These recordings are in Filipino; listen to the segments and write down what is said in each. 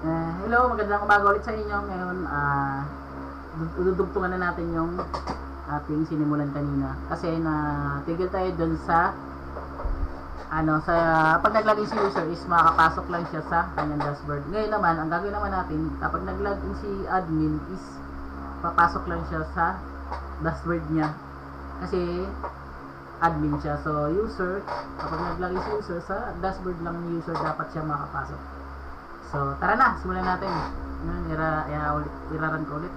Hello, magandang umaga ulit sa inyo. Ngayon, dudugtungan na natin yung ating sinimulan kanina. Kasi tigil tayo dun sa pag naglagin si user is makakapasok lang siya sa kanyang dashboard. Ngayon naman, ang gagawin naman natin, kapag naglagin si admin is papasok lang siya sa dashboard niya. Kasi admin siya. So, user, kapag naglagay si user sa dashboard lang ni user, dapat siya makapasok. So, tara na, simulan natin. Iraran ko ulit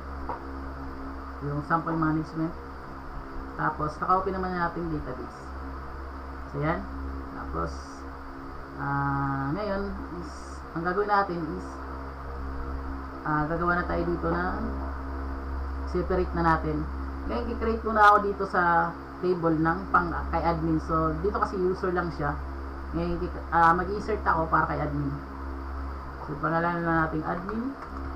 yung sample management. Tapos, naka-open naman natin database. So, yan. Tapos, ngayon, ang gagawin natin is gagawa na tayo dito na separate na natin. Ngayon, i-create muna ako dito sa table ng kay admin. So, dito kasi user lang siya. Ngayon, mag-insert ako para kay admin. So, pangalanan na natin admin.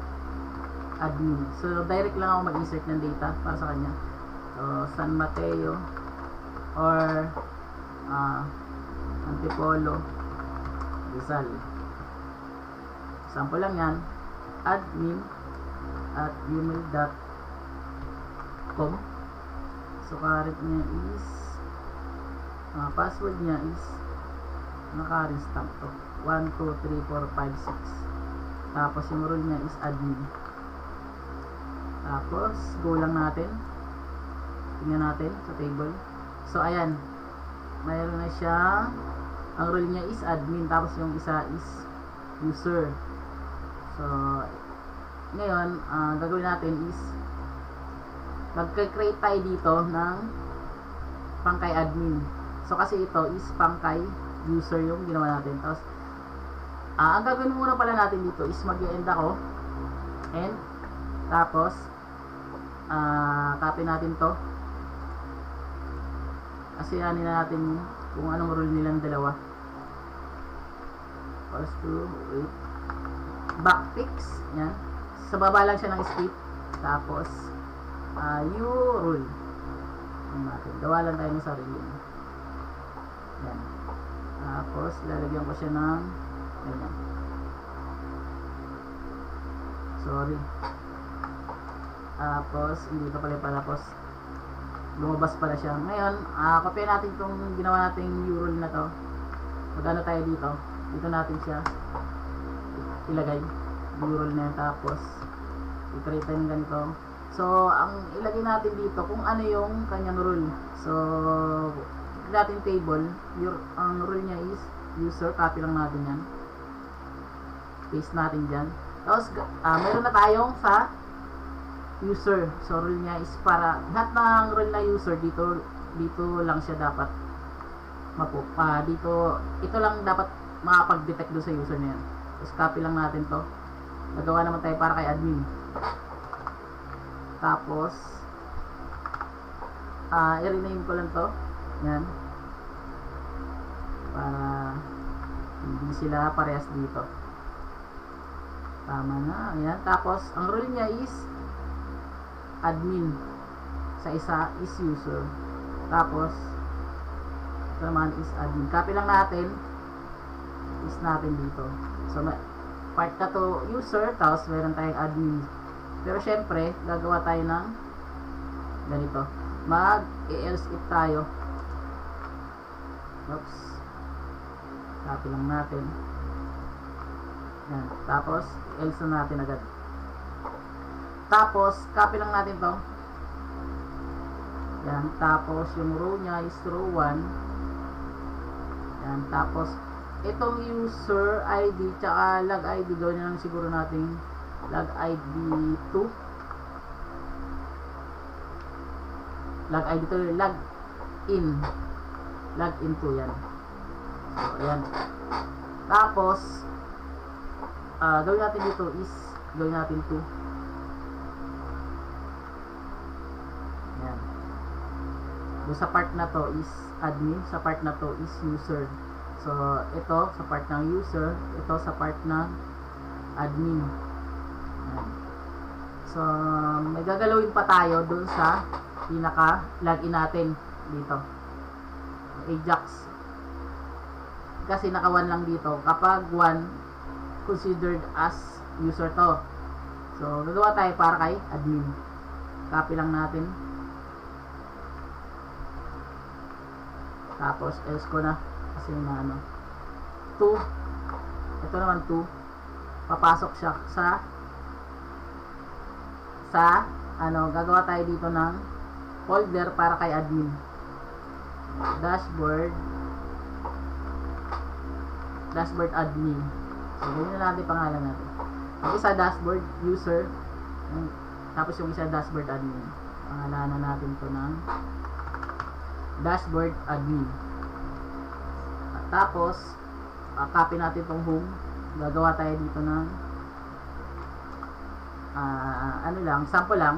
So, direct lang ako mag-insert ng data para sa kanya. So, San Mateo or Antipolo Rizal. Sample lang yan. admin@gmail.com. So, current niya is password niya is naka-rin stamp to 1, 2, 3, 4, 5, 6. Tapos yung role niya is admin. Tapos go lang natin, tingnan natin sa table. So ayan, mayroon na siya. Ang role niya is admin, tapos yung isa is user. So ngayon, gagawin natin is magka-create tayo dito ng pangkay admin. So kasi ito is pangkay user yung ginawa natin. Tapos ang gagawin muna pala natin dito is mag-end ako, and tapos copy natin to kasi na natin kung anong role nilang dalawa. First to wait, backticks, yan, sa baba lang siya ng script. Tapos you role natin, gawa lang tayo ng sarili. Yan. Tapos lalagyan ko siya ng ayan. Sorry. Tapos hindi pa pala tapos lumabas pala siya. Ngayon, copy natin itong ginawa nating URL na to. Magano tayo dito. Dito natin siya ilagay. URL na yan. Tapos i-create tayo ng ganito. So, ang ilagay natin dito kung ano yung kanyang role. So, natin table. Ang role niya is user. Copy lang natin yan. Paste natin dyan. Tapos, meron na tayong sa user. So, role niya is para, lahat ng role na user, dito lang siya dapat ito lang dapat makapag-detect doon sa user na yan. Tapos, copy lang natin to. Nagawa naman tayo para kay admin. Tapos, i-rename ko lang to. Yan. Para hindi sila parehas dito. Tama na. Ayan. Tapos, ang role niya is admin. Sa isa is user. Tapos, ito naman is admin. Copy lang natin. Is natin dito. So, part na to user. Tapos, meron tayong admin. Pero, syempre, gagawa tayo ng ganito. Mag-else if tayo. Oops. Copy lang natin. Yan. Tapos, else na natin agad. Tapos, copy lang natin to. Yan. Tapos, yung row niya is row 1. Yan. Tapos, itong user ID tsaka log ID, gawin na lang siguro natin log ID 2. Log ID 2, log in. Log in 2 yan. So, ayan. Tapos, gawin natin dito is, gawin natin 2. Ayan. Doon sa part na to is admin, sa part na to is user. So, ito sa part ng user, ito sa part ng admin. Ayan. So, may gagalawin pa tayo doon sa pinaka login natin dito. Ajax. Kasi naka 1 lang dito. Kapag 1, considered as user to. So, gagawa tayo para kay admin. Copy lang natin. Tapos, else ko na. Kasi na ano. 2. Ito naman 2. Papasok siya sa ano, gagawa tayo dito ng folder para kay admin. Dashboard admin. So, ganyan na natin pangalan natin. Yung isa dashboard user, tapos yung isa dashboard admin. Pangalanan natin to ng dashboard admin. At tapos, copy natin tong home. Gagawa tayo dito ng ano lang, sample lang.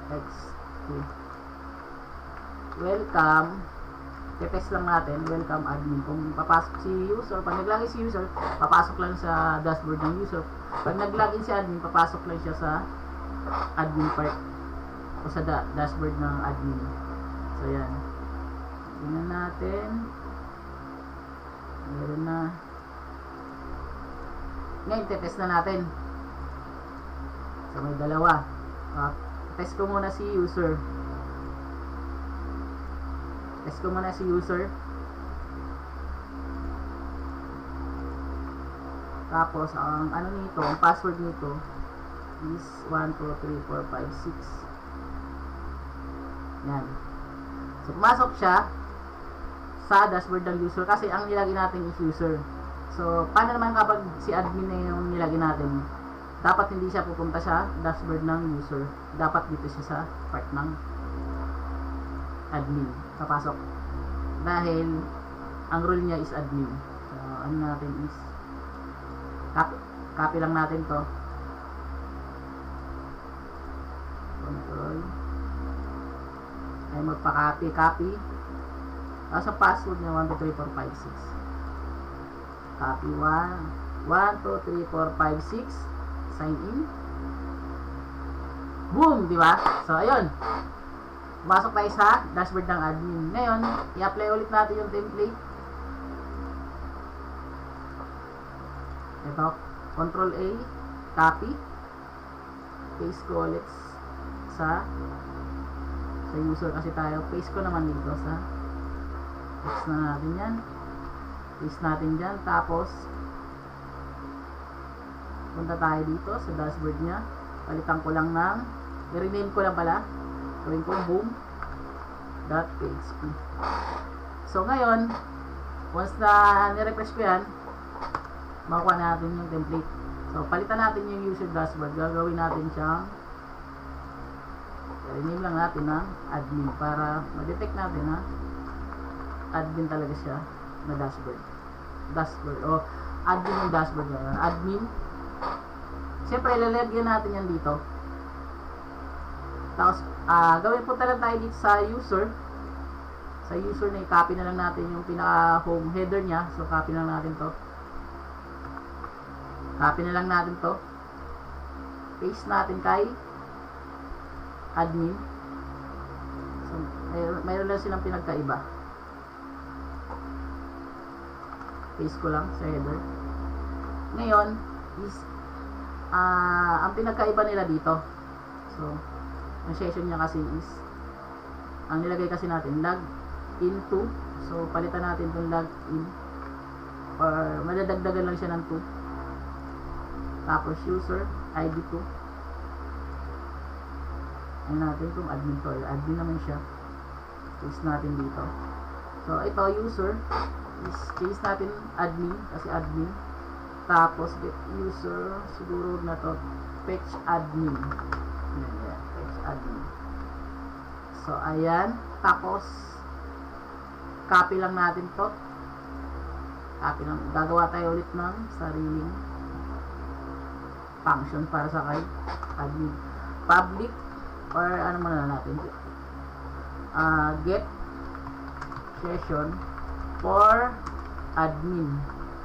Welcome. Test lang natin, welcome admin. Kung papasok si user, pag nag-login si user, papasok lang sa dashboard ng user. Pag nag-login si admin, papasok lang siya sa admin part o sa dashboard ng admin. So yan. Tingnan natin. Meron na. Ngayon, test na natin. So may dalawa. Test ko muna si user. Test ko muna si user. Tapos, ang ano nito, ang password nito is 123456. Yan. So, pumasok siya sa dashboard ng user kasi ang nilagay natin is user. So, paano naman kapag si admin na yung nilagay natin? Dapat hindi siya pupunta sa dashboard ng user. Dapat dito siya sa part ng admin. Papasok. Dahil ang role niya is admin. So, ano natin is copy lang natin to. Control. Ay magpa-copy. Sa password niya 123456. Copy 123456. Sign in. Boom, di ba? So, ayun. Pasok tayo sa dashboard ng admin. Ngayon, i-apply ulit natin yung template. Ito, Control A, copy. Paste ko ulit sa user kasi tayo. Paste ko naman dito sa text na natin yan. Paste natin dyan. Tapos, punta tayo dito sa dashboard niya. Palitan ko lang ng, i-rename ko lang pala. Gawin ko home.php. So, ngayon, once na nirefresh ko yan, makuha natin yung template. So, palitan natin yung user dashboard. Gagawin natin siyang rename lang natin ng admin para ma-detect natin na admin talaga siya na dashboard. O, admin yung dashboard na yun. Admin. Siyempre, ilalagyan natin yan dito. Tapos, gawin po talaga tayo dito sa user. Sa user na i-copy na lang natin yung pinaka-home header niya. So, copy na lang natin to. Copy na lang natin to. Paste natin kay admin. So, mayroon lang silang pinagkaiba. Paste ko lang sa header. Ngayon, is ang pinagkaiba nila dito. So, ang session niya kasi is ang nilagay kasi natin log into. So palitan natin itong log in or madadagdagan lang siya ng 2. Tapos user ID 2. Ano natin itong admin to. Admin naman siya. Paste natin dito. So ito user is change natin admin kasi admin. Tapos get user siguro na to fetch admin. Admin. So, ayan. Tapos, copy lang natin to. Copy lang. Gagawa tayo ulit ng sariling function para sa kay admin. Public or ano muna natin. Get session for admin.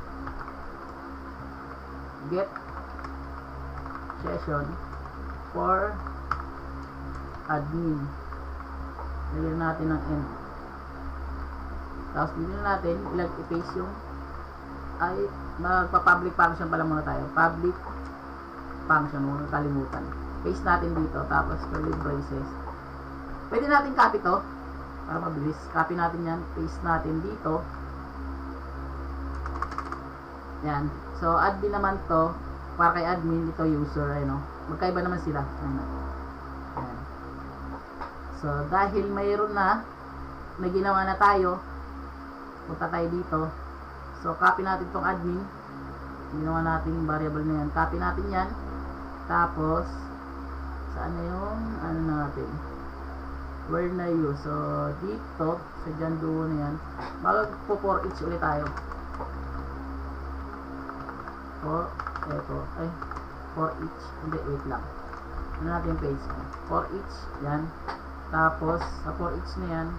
Get session for admin. Lagyan natin ng end. Tapos dito natin i-paste yung magpa-public function pala muna tayo. Public function, huwag kalimutan. Paste natin dito, tapos curly braces. Pwede natin copy to para mabilis. Copy natin yan, paste natin dito. Yan. So, admin naman to. Para kay admin, ito user. Ayun, magkaiba naman sila. Ayun. Ayan. So, dahil mayroon na ginawa na tayo, punta tayo dito. So, copy natin tong admin. Ginawa natin variable na yan. Copy natin yan. Tapos, saan na yung, ano natin? Where na yun? So, dito, sa dyan doon na yan. Magpo for each ulit tayo. So, eto. Ay, for each. Hindi, wait lang. Ano natin yung page? For each. Yan. Tapos, sa for each na yan,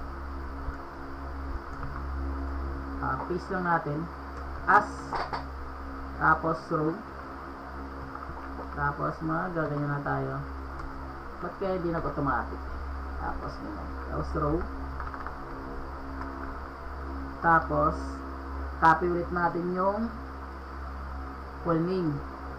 paste lang natin. As. Tapos, row. Tapos, magaganyan na tayo. Ba't kaya di nag-automatic? Tapos, tapos row. Tapos, copy ulit natin yung full name.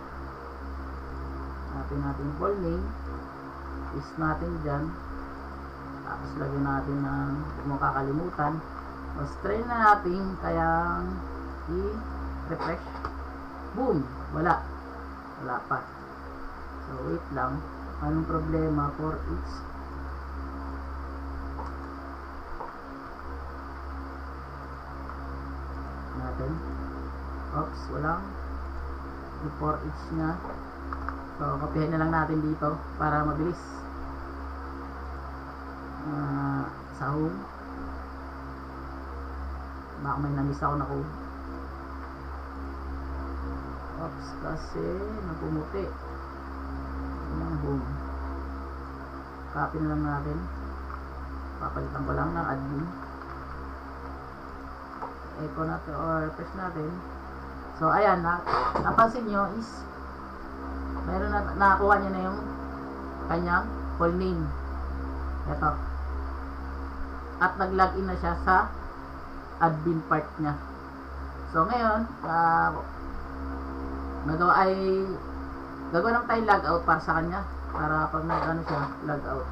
Copy natin yung full name. Paste natin dyan. Tapos, lagyan natin ng kung makakalimutan. Tapos, try na natin kayang i-refresh. Boom! Wala. Wala pa. So, wait lang. Anong problema for each? Natin. Oops, walang. For each nga. So, kopyahin na lang natin dito para mabilis. Sa home. Baka may namiss ako na code. Oops, kasi napumuti. Yung home. Copy na lang natin. Papalitan ko lang ng admin. Echo natin or refresh natin. So, ayan. Napansin nyo is mayroon na nakakuha niya na yung kanyang full name. Ito. At nag-login na siya sa admin part niya. So, ngayon, gagawa naman tayo logout para sa kanya. Para pag nag-ano siya, logout.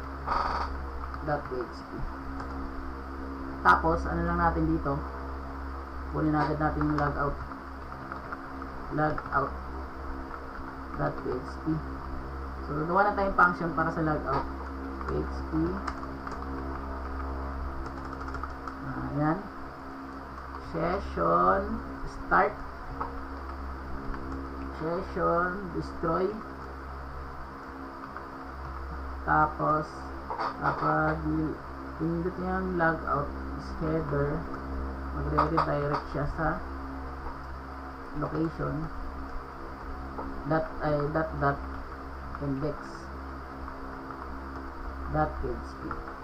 .php. Tapos, ano lang natin dito, kunin agad natin yung logout. Logout. .php. So, gagawa na tayong function para sa logout. php. Ayan. Session start. Session destroy. Tapos kapag pindot niya yung logout is header, magre-redirect siya sa location dot index .php.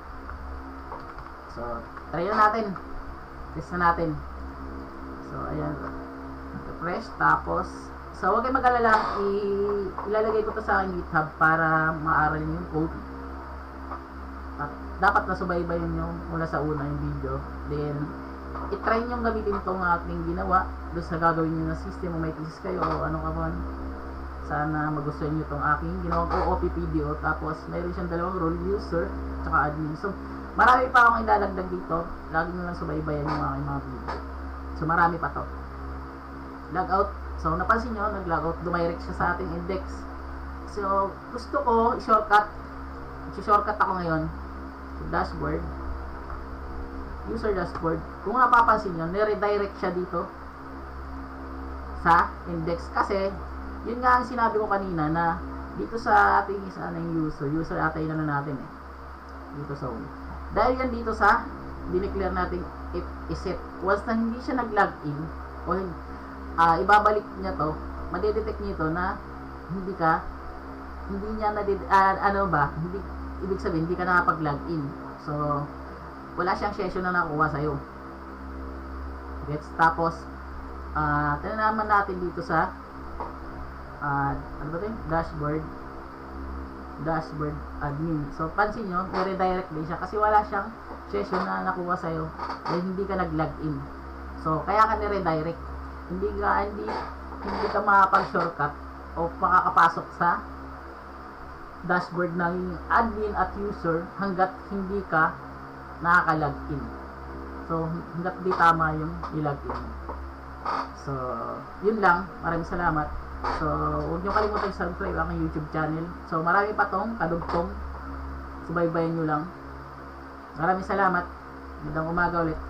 So, try na natin. Test na natin. So, ayan. Refresh. Tapos, so, huwag kayo mag-alala. Ilalagay ko to sa aking GitHub para maaral nyo yung code. At dapat nasubaybayan nyo mula sa una yung video. Then, itry nyo gamitin itong ating ginawa. Doon sa gagawin nyo na system o may thesis kayo o ano ka man. Sana magustuhan nyo itong aking ginawang OOP video. Tapos, mayroon siyang dalawang role, user, tsaka admin. So, marami pa akong ilalagdag dito. Lagi nyo lang subaybayan yung aking mga video. So, marami pa to. Logout. So, napansin nyo, nag-logout. Dumirect siya sa ating index. So, gusto ko i-shortcut. I-shortcut ako ngayon. So, dashboard. User dashboard. Kung napapansin nyo, nire-redirect siya dito sa index. Kasi, yun nga ang sinabi ko kanina na dito sa ating isa na yung user. User atay na natin eh. Dito sa home. Dahil yan dito sa dineclare natin if iset. Once na hindi siya nag-login o ibabalik niya to, madedetect niya ito na hindi niya hindi ibig sabihin hindi ka nakapag-login. So, wala siyang session na nakuha sa'yo. Gets? Tapos, tinanaman natin dito sa ano ba ito? Dashboard admin. So, pansin nyo, i-redirect din siya kasi wala siyang session na nakuha sa'yo dahil hindi ka nag-login. So, kaya ka ni-redirect. hindi ka makapag-shortcut o makakapasok sa dashboard ng admin at user hanggat hindi ka nakaka-login. So, hanggat di tama yung i-login. So, yun lang. Maraming salamat. So, huwag nyo kalimutan subscribe ang YouTube channel. So, marami pa tong kadugtong. Subaybayan nyo lang. Maraming salamat. Magandang umaga ulit.